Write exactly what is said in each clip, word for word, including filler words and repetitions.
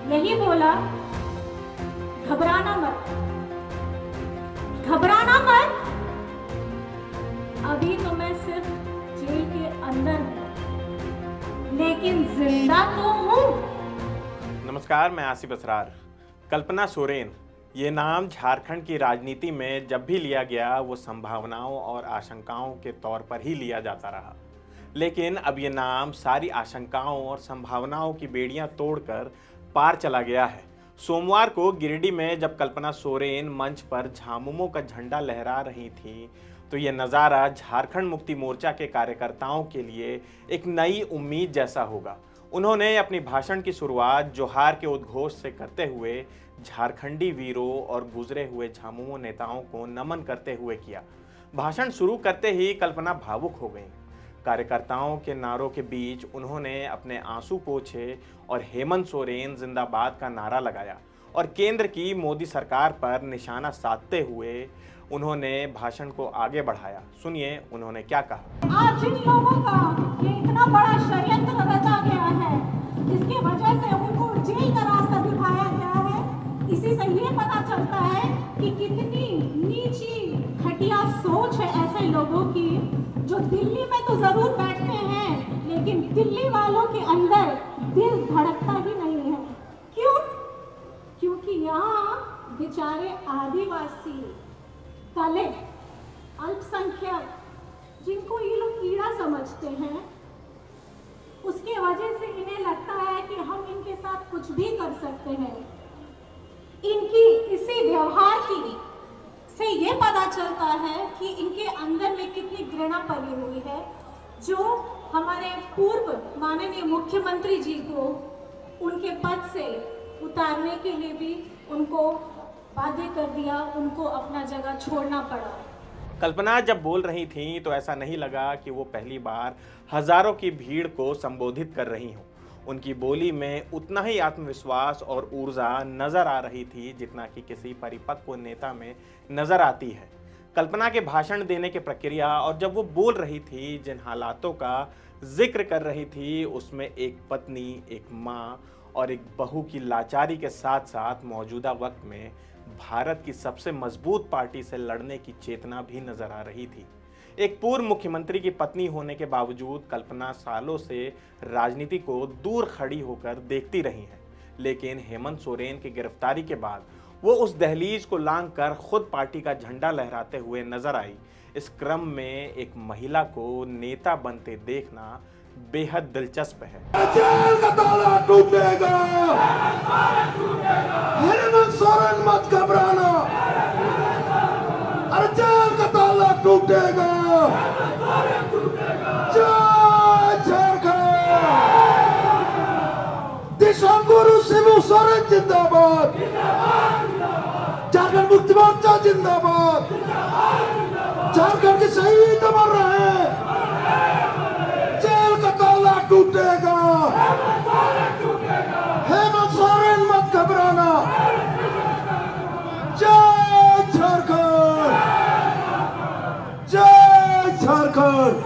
यही बोला, घबराना मत, घबराना मत। अभी तो मैं सिर्फ जेल के अंदर हूं, लेकिन जिंदा तो हूं। नमस्कार, मैं आसिफ असरार। कल्पना सोरेन, ये नाम झारखंड की राजनीति में जब भी लिया गया वो संभावनाओं और आशंकाओं के तौर पर ही लिया जाता रहा, लेकिन अब ये नाम सारी आशंकाओं और संभावनाओं की बेड़ियां तोड़कर पार चला गया है। सोमवार को गिरिडीह में जब कल्पना सोरेन मंच पर झामुमो का झंडा लहरा रही थी, तो ये नज़ारा झारखंड मुक्ति मोर्चा के कार्यकर्ताओं के लिए एक नई उम्मीद जैसा होगा। उन्होंने अपनी भाषण की शुरुआत जोहार के उद्घोष से करते हुए झारखंडी वीरों और गुजरे हुए झामुमो नेताओं को नमन करते हुए किया। भाषण शुरू करते ही कल्पना भावुक हो गईं। कार्यकर्ताओं के नारों के बीच उन्होंने अपने आंसू पोंछे और हेमंत सोरेन जिंदाबाद का नारा लगाया और केंद्र की मोदी सरकार पर निशाना साधते हुए उन्होंने भाषण को आगे बढ़ाया। सुनिए उन्होंने क्या कहा। आज जिन लोगों का ये इतना बड़ा षड्यंत्र रचा गया है, जिसकी वजह से उनको जेल का रास्ता दिखाया गया है, इसी से ये पता चलता है कि कितनी नीची घटिया सोच है ऐसे लोगों की, जो दिल्ली में तो जरूर बैठते हैं, लेकिन दिल्ली वालों के अंदर दिल धड़कता ही नहीं है। क्यों? क्योंकि यहाँ बेचारे आदिवासी, दलित, अल्पसंख्यक, जिनको ये लोग कीड़ा समझते हैं, उसके वजह से इन्हें लगता है कि हम इनके साथ कुछ भी कर सकते हैं। इनकी इसी व्यवहार की से ये पता चलता है कि इनके अंदर में कितनी घृणा पली हुई है, जो हमारे पूर्व माननीय मुख्यमंत्री जी को उनके पद से उतारने के लिए भी उनको बाध्य कर दिया, उनको अपना जगह छोड़ना पड़ा। कल्पना जब बोल रही थी तो ऐसा नहीं लगा कि वो पहली बार हजारों की भीड़ को संबोधित कर रही हों। उनकी बोली में उतना ही आत्मविश्वास और ऊर्जा नजर आ रही थी जितना कि किसी परिपक्व नेता में नजर आती है। कल्पना के भाषण देने की प्रक्रिया और जब वो बोल रही थी, जिन हालातों का जिक्र कर रही थी, उसमें एक पत्नी, एक माँ और एक बहू की लाचारी के साथ साथ मौजूदा वक्त में भारत की सबसे मजबूत पार्टी से लड़ने की चेतना भी नजर आ रही थी। एक पूर्व मुख्यमंत्री की पत्नी होने के बावजूद कल्पना सालों से राजनीति को दूर खड़ी होकर देखती रही हैं, लेकिन हेमंत सोरेन की गिरफ्तारी के बाद वो उस दहलीज को लांघकर खुद पार्टी का झंडा लहराते हुए नजर आई। इस क्रम में एक महिला को नेता बनते देखना बेहद दिलचस्प है। जेल का ताला टूटेगा, हेमंत सोरेन मत घबराना, अरे जेल का ताला टूटेगा, जय झारखंड, दिशा गुरु शिबू सोरेन जिंदाबाद, झारखंड मुक्ति मोर्चा जिंदाबाद, झारखंड के शहीद अमर रहे, जेल का ताला टूटेगा, हेमंत सोरेन मत घबराना, जय झारखंड, जय झारखंड।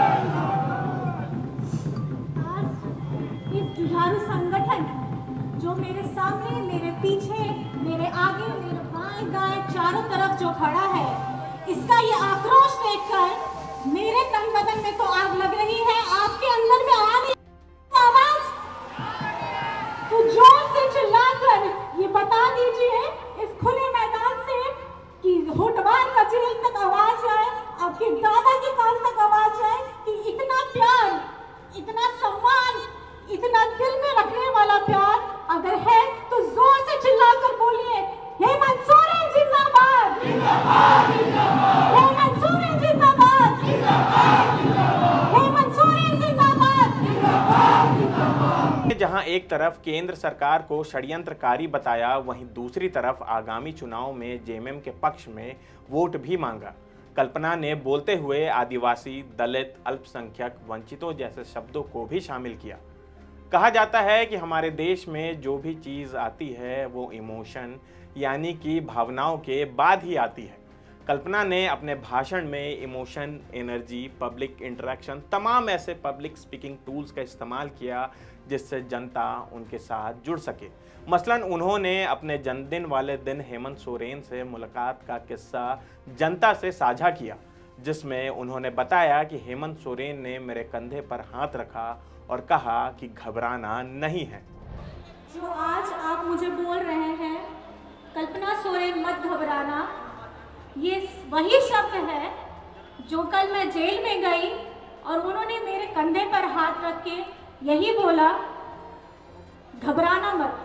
आज इस जुझारू संगठन जो मेरे सामने, मेरे पीछे, मेरे आगे, मेरे बाएं दाएं चारों तरफ जो खड़ा है, इसका ये आक्रोश देखकर मेरे तन बदन में तो आग लग रही है। आपके अंदर में आ रही आवाज तो जोर से चिल्लाकर ये बता दीजिए इस खुले मैदान से कि होटवार का जेल तक आवाज आए, आपके दादा के कान तक आवाज आए कि इतना प्यार, इतना सम्मान, इतना दिल में रखने वाला प्यार अगर है तो जोर से चिल्लाकर बोलिए, हेमंत सोरेन जिंदाबाद, जिंदाबाद, जिंदाबाद, हेमंत सोरेन जिंदाबाद, जिंदाबाद, जिंदाबाद, हेमंत सोरेन जिंदाबाद, जिंदाबाद, जिंदाबाद। जहां एक तरफ केंद्र सरकार को षड्यंत्रकारी बताया, वहीं दूसरी तरफ आगामी चुनाव में जेएमएम के पक्ष में वोट भी मांगा। कल्पना ने बोलते हुए आदिवासी, दलित, अल्पसंख्यक, वंचितों जैसे शब्दों को भी शामिल किया। कहा जाता है कि हमारे देश में जो भी चीज़ आती है वो इमोशन यानी कि भावनाओं के बाद ही आती है। कल्पना ने अपने भाषण में इमोशन, एनर्जी, पब्लिक इंटरेक्शन, तमाम ऐसे पब्लिक स्पीकिंग टूल्स का इस्तेमाल किया जिससे जनता उनके साथ जुड़ सके। मसलन उन्होंने अपने जन्मदिन वाले दिन हेमंत सोरेन से मुलाकात का किस्सा जनता से साझा किया, जिसमें उन्होंने बताया कि हेमंत सोरेन ने मेरे कंधे पर हाथ रखा और कहा कि घबराना नहीं है। जो आज आप मुझे बोल रहे हैं, कल्पना सोरेन मत घबराना, ये वही शब्द है जो कल मैं जेल में गई और उन्होंने मेरे कंधे पर हाथ रख के यही बोला, घबराना मत,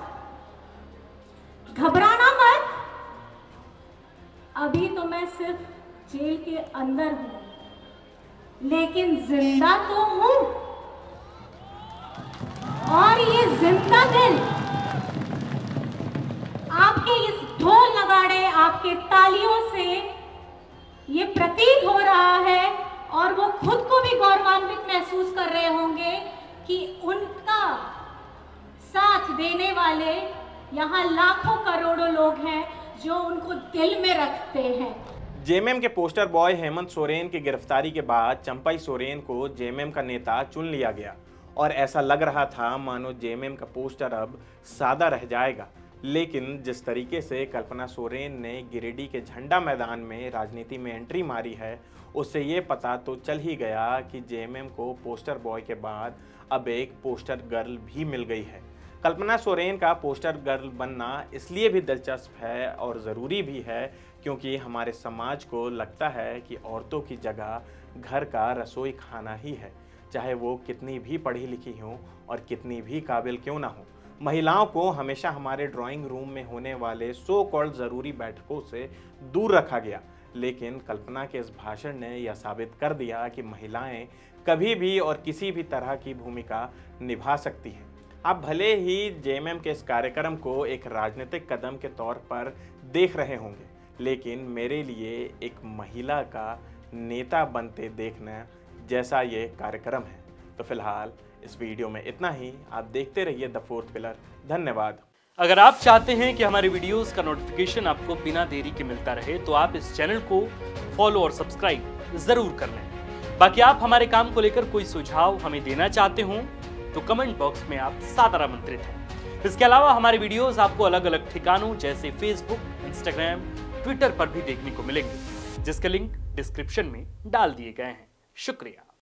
घबराना मत। अभी तो मैं सिर्फ जेल के अंदर हूं, लेकिन जिंदा तो हूं, और ये जिंदा दिल आपके इस ढोल नगाड़े, आपके तालियों से ये प्रतीत हो रहा है, और वो खुद को भी गौरवान्वित महसूस कर रहे होंगे कि उनका साथ देने वाले यहाँ लाखों करोड़ों लोग हैं जो उनको दिल में रखते हैं। जेएमएम के पोस्टर बॉय हेमंत सोरेन की गिरफ्तारी के बाद चंपई सोरेन को जेएमएम का नेता चुन लिया गया और ऐसा लग रहा था मानो जेएमएम का पोस्टर अब सादा रह जाएगा। लेकिन जिस तरीके से कल्पना सोरेन ने गिरिडीह के झंडा मैदान में राजनीति में एंट्री मारी है, उससे ये पता तो चल ही गया कि जेएमएम को पोस्टर बॉय के बाद अब एक पोस्टर गर्ल भी मिल गई है। कल्पना सोरेन का पोस्टर गर्ल बनना इसलिए भी दिलचस्प है और ज़रूरी भी है क्योंकि हमारे समाज को लगता है कि औरतों की जगह घर का रसोई खाना ही है, चाहे वो कितनी भी पढ़ी लिखी हों और कितनी भी काबिल क्यों ना हो। महिलाओं को हमेशा हमारे ड्राइंग रूम में होने वाले सो कॉल्ड ज़रूरी बैठकों से दूर रखा गया, लेकिन कल्पना के इस भाषण ने यह साबित कर दिया कि महिलाएं कभी भी और किसी भी तरह की भूमिका निभा सकती हैं। आप भले ही जेएमएम के इस कार्यक्रम को एक राजनीतिक कदम के तौर पर देख रहे होंगे, लेकिन मेरे लिए एक महिला का नेता बनते देखना जैसा ये कार्यक्रम है। तो फिलहाल इस वीडियो में इतना ही। आप देखते रहिए द फोर्थ पिलर। धन्यवाद। अगर आप चाहते हैं कि हमारे वीडियोस का नोटिफिकेशन आपको बिना देरी के मिलता रहे तो आप इस चैनल को फॉलो और सब्सक्राइब जरूर कर लें। बाकी आप हमारे काम को लेकर कोई सुझाव हमें देना चाहते हो तो कमेंट बॉक्स में आप सादर आमंत्रित हैं। इसके अलावा हमारे वीडियोस आपको अलग अलग ठिकानों जैसे फेसबुक, इंस्टाग्राम, ट्विटर पर भी देखने को मिलेंगे, जिसके लिंक डिस्क्रिप्शन में डाल दिए गए हैं। शुक्रिया।